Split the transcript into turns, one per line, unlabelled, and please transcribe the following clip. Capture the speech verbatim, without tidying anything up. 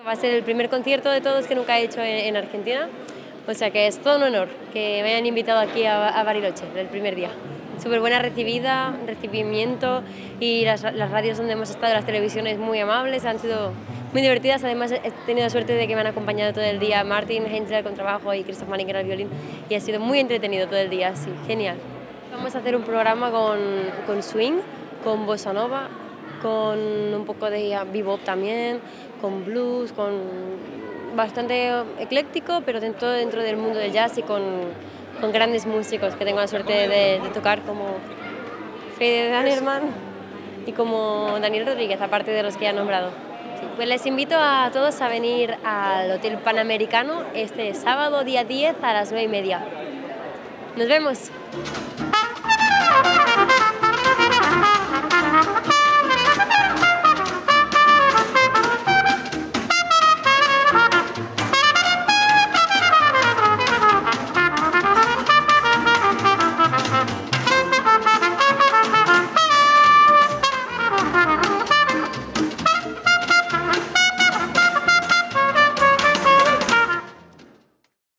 Va a ser el primer concierto de todos que nunca he hecho en, en Argentina, o sea que es todo un honor que me hayan invitado aquí a, a Bariloche el primer día. Súper buena recibida, recibimiento y las, las radios donde hemos estado, las televisiones muy amables, han sido muy divertidas. Además he tenido suerte de que me han acompañado todo el día Martin Heinzler con trabajo y Christoph Manninger al violín y ha sido muy entretenido todo el día, sí, genial. Vamos a hacer un programa con, con swing, con bossa nova, con un poco de bebop también, con blues, con bastante ecléctico, pero dentro, dentro del mundo del jazz y con, con grandes músicos que tengo la suerte de, de tocar como Fede Danerman y como Daniel Rodríguez, aparte de los que ya he nombrado. Sí, pues les invito a todos a venir al Hotel Panamericano este sábado día diez a las nueve y media. ¡Nos vemos!